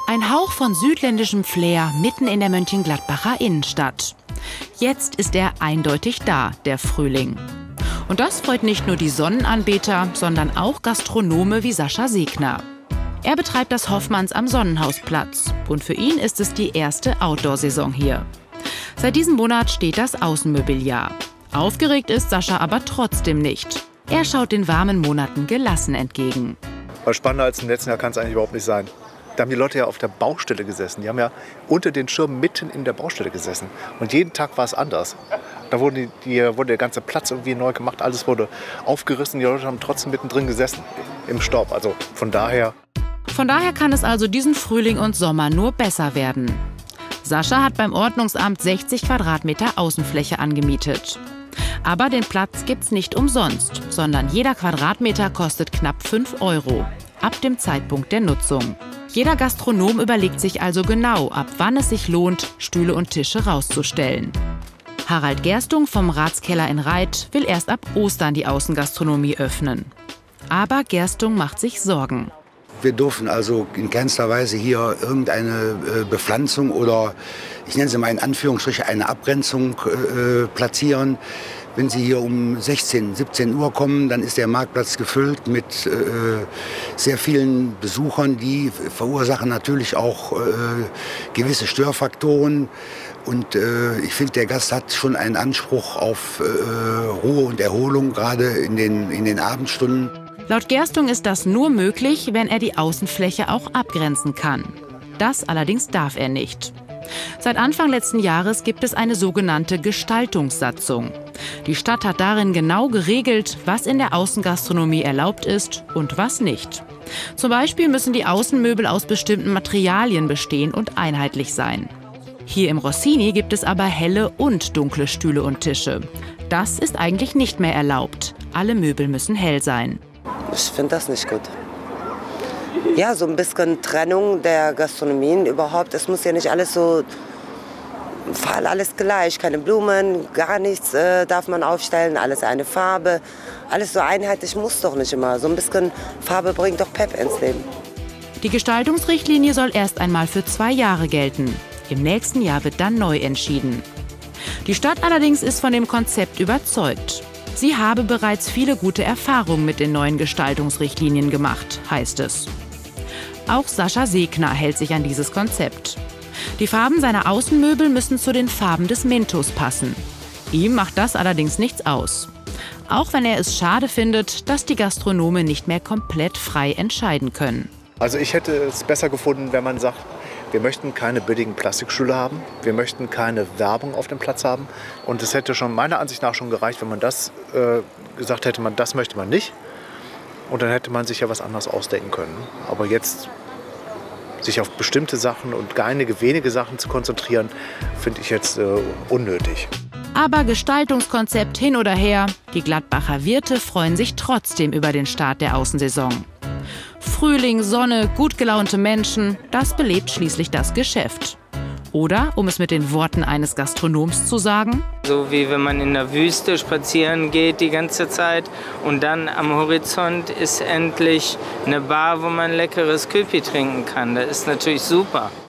Ein Hauch von südländischem Flair mitten in der Mönchengladbacher Innenstadt. Jetzt ist er eindeutig da, der Frühling. Und das freut nicht nur die Sonnenanbeter, sondern auch Gastronome wie Sascha Segner. Er betreibt das Hoffmanns am Sonnenhausplatz. Und für ihn ist es die erste Outdoor-Saison hier. Seit diesem Monat steht das Außenmobiliar. Aufgeregt ist Sascha aber trotzdem nicht. Er schaut den warmen Monaten gelassen entgegen. Weil spannender als im letzten Jahr kann es eigentlich überhaupt nicht sein. Da haben die Leute ja auf der Baustelle gesessen. Die haben ja unter den Schirmen mitten in der Baustelle gesessen. Und jeden Tag war es anders. Da wurde der ganze Platz irgendwie neu gemacht. Alles wurde aufgerissen. Die Leute haben trotzdem mittendrin gesessen im Staub. Also von daher kann es also diesen Frühling und Sommer nur besser werden. Sascha hat beim Ordnungsamt 60 Quadratmeter Außenfläche angemietet. Aber den Platz gibt's nicht umsonst, sondern jeder Quadratmeter kostet knapp 5 € ab dem Zeitpunkt der Nutzung. Jeder Gastronom überlegt sich also genau, ab wann es sich lohnt, Stühle und Tische rauszustellen. Harald Gerstung vom Ratskeller in Reit will erst ab Ostern die Außengastronomie öffnen. Aber Gerstung macht sich Sorgen. Wir dürfen also in keinster Weise hier irgendeine Bepflanzung oder, ich nenne sie mal in Anführungsstrichen, eine Abgrenzung platzieren. Wenn Sie hier um 16, 17 Uhr kommen, dann ist der Marktplatz gefüllt mit sehr vielen Besuchern. Die verursachen natürlich auch gewisse Störfaktoren. Und ich finde, der Gast hat schon einen Anspruch auf Ruhe und Erholung, gerade in den Abendstunden. Laut Gerstung ist das nur möglich, wenn er die Außenfläche auch abgrenzen kann. Das allerdings darf er nicht. Seit Anfang letzten Jahres gibt es eine sogenannte Gestaltungssatzung. Die Stadt hat darin genau geregelt, was in der Außengastronomie erlaubt ist und was nicht. Zum Beispiel müssen die Außenmöbel aus bestimmten Materialien bestehen und einheitlich sein. Hier im Rossini gibt es aber helle und dunkle Stühle und Tische. Das ist eigentlich nicht mehr erlaubt. Alle Möbel müssen hell sein. Ich finde das nicht gut. Ja, so ein bisschen Trennung der Gastronomien überhaupt. Es muss ja nicht alles so, alles gleich. Keine Blumen, gar nichts darf man aufstellen, alles eine Farbe. Alles so einheitlich muss doch nicht immer. So ein bisschen Farbe bringt doch Pep ins Leben. Die Gestaltungsrichtlinie soll erst einmal für 2 Jahre gelten. Im nächsten Jahr wird dann neu entschieden. Die Stadt allerdings ist von dem Konzept überzeugt. Sie habe bereits viele gute Erfahrungen mit den neuen Gestaltungsrichtlinien gemacht, heißt es. Auch Sascha Segner hält sich an dieses Konzept. Die Farben seiner Außenmöbel müssen zu den Farben des Mintos passen. Ihm macht das allerdings nichts aus. Auch wenn er es schade findet, dass die Gastronome nicht mehr komplett frei entscheiden können. Also ich hätte es besser gefunden, wenn man sagt, wir möchten keine billigen Plastikstühle haben, wir möchten keine Werbung auf dem Platz haben. Und es hätte schon meiner Ansicht nach schon gereicht, wenn man das gesagt hätte, das möchte man nicht. Und dann hätte man sich ja was anderes ausdenken können. Aber jetzt sich auf bestimmte Sachen und einige wenige Sachen zu konzentrieren, finde ich jetzt unnötig. Aber Gestaltungskonzept hin oder her, die Gladbacher Wirte freuen sich trotzdem über den Start der Außensaison. Frühling, Sonne, gut gelaunte Menschen, das belebt schließlich das Geschäft. Oder, um es mit den Worten eines Gastronoms zu sagen: So wie wenn man in der Wüste spazieren geht die ganze Zeit und dann am Horizont ist endlich eine Bar, wo man leckeres Köpi trinken kann. Das ist natürlich super.